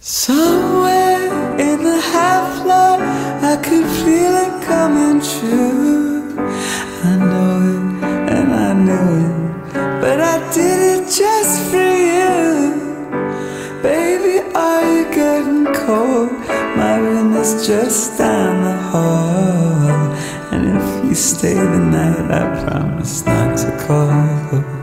Somewhere in the half-light I could feel it coming true. I know it and I knew it, but I did it just for you. Baby, are you getting cold? My room is just down the hall, and if you stay the night I promise not to call.